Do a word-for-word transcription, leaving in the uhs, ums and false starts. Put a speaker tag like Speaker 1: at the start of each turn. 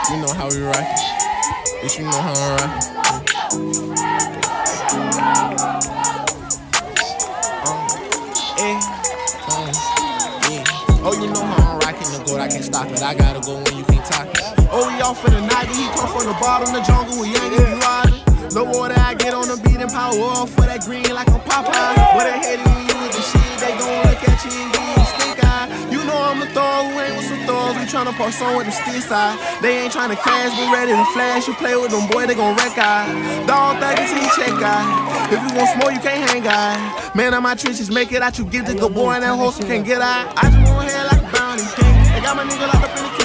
Speaker 1: You know how we rock. Bitch, you know how I rock. Um, eh, um, yeah. Oh, you know how I'm rocking the gold. I can't stop it. I gotta go when you can't talk it.
Speaker 2: Oh, we off for the night. He come from the bottom of the jungle. We ain't even riding. No water, I get on the beat and power off for that green like I'm Popeye. But they hating you with the shit. They gon' look at you and give you a stink eye. You know I'm a thug who ain't with some thugs. We tryna post on with the stick side. They ain't tryna crash, but ready to flash. You play with them, boy, they gon' wreck eye. Dog thing until you check eye. If you want smoke, you can't hang eye. Man, on my trenches, make it out. You get the good boy and that horse you can't get eye. I just want hair like a bounty. They got my nigga locked up in the